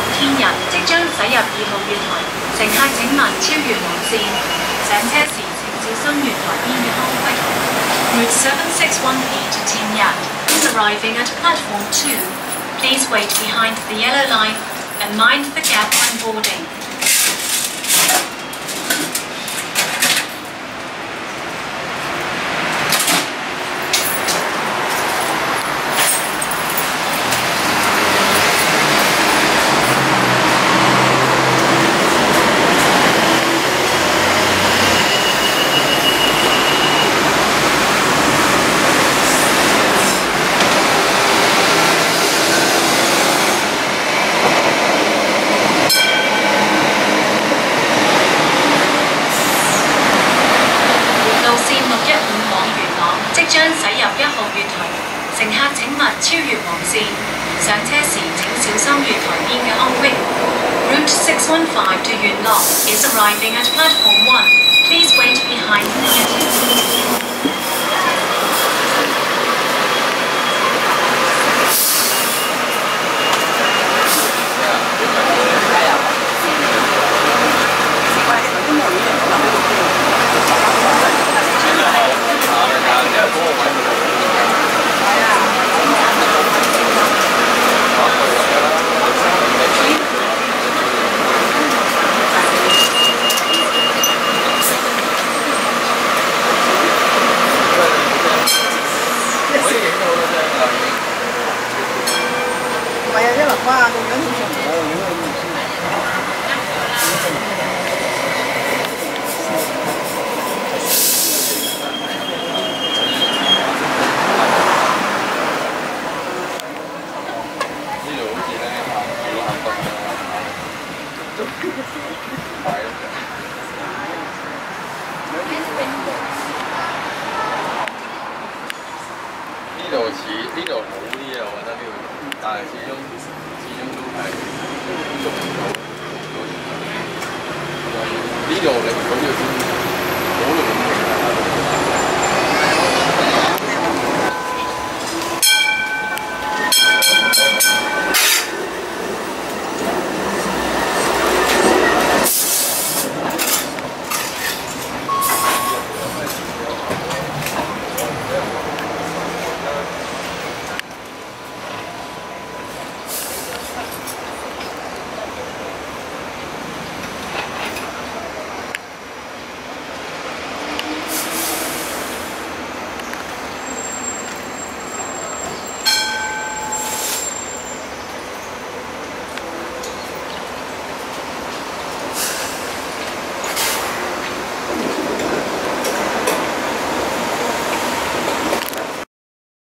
天日即將駛入2號月台，乘客請勿超越黃線。上車時請小心月台邊嘅空隙。Route 761P to Tin Yat is arriving at platform 2. Please wait behind the yellow line and mind the gap when boarding. 將駛入1號月台，乘客請勿超越黃線。上車時請小心月台邊嘅空隙。Route 615 to Yuen Long is arriving at platform 1. Please wait behind the呢度好啲啊！我覺得呢度，但係始終都係捉唔到。呢度你。